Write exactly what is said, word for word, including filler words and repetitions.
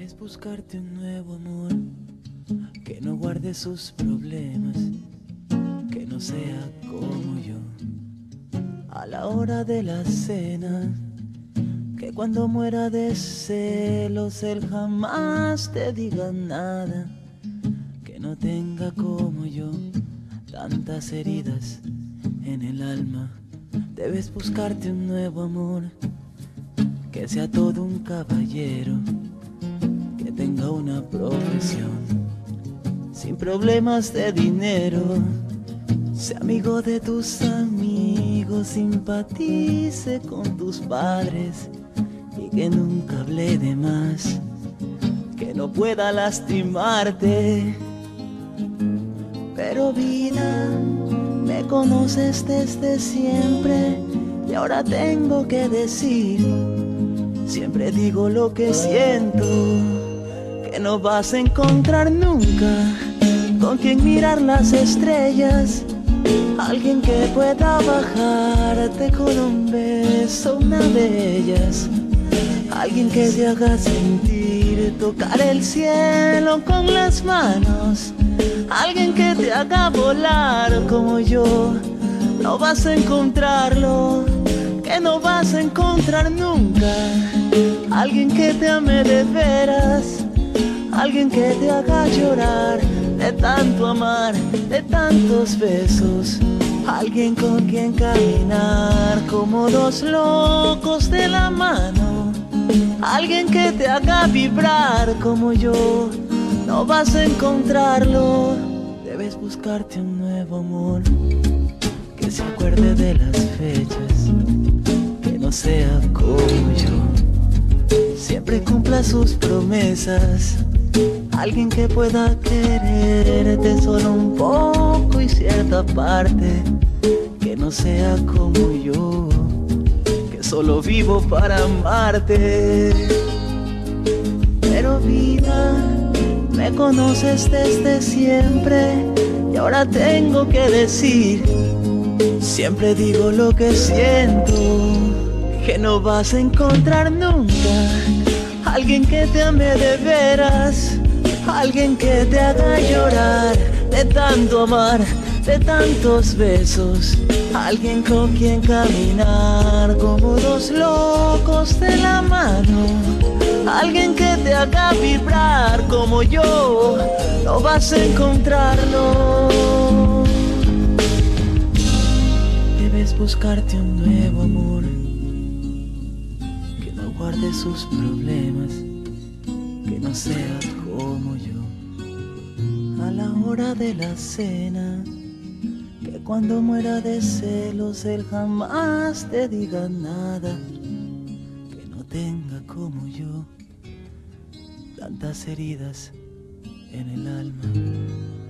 Debes buscarte un nuevo amor que no guarde sus problemas, que no sea como yo. A la hora de la cena, que cuando muera de celos él jamás te diga nada, que no tenga como yo tantas heridas en el alma. Debes buscarte un nuevo amor que sea todo un caballero, que tenga una profesión sin problemas de dinero, sea amigo de tus amigos, simpatice con tus padres y que nunca hable de más, que no pueda lastimarte. Pero vida, me conoces desde siempre y ahora tengo que decir, siempre digo lo que siento, que no vas a encontrar nunca con quien mirar las estrellas, alguien que pueda bajarte con un beso, una de ellas, alguien que te haga sentir tocar el cielo con las manos, alguien que te haga volar como yo. No vas a encontrarlo, que no vas a encontrar nunca, alguien que te ame de veras, alguien que te haga llorar de tanto amar, de tantos besos, alguien con quien caminar como dos locos de la mano, alguien que te haga vibrar como yo. No vas a encontrarlo, debes buscarte un nuevo amor que se acuerde de las fechas, que no sea como yo, siempre cumpla sus promesas, alguien que pueda quererte solo un poco y cierta parte, que no sea como yo, que solo vivo para amarte. Pero vida, me conoces desde siempre y ahora tengo que decir, siempre digo lo que siento, que no vas a encontrar nunca alguien que te ame de veras, alguien que te haga llorar de tanto amar, de tantos besos, alguien con quien caminar como dos locos de la mano, alguien que te haga vibrar como yo. No vas a encontrarlo. Debes buscarte un nuevo amor que no guarde sus problemas, que no sea como yo. A la hora de la cena, que cuando muera de celos él jamás te diga nada, que no tenga como yo tantas heridas en el alma.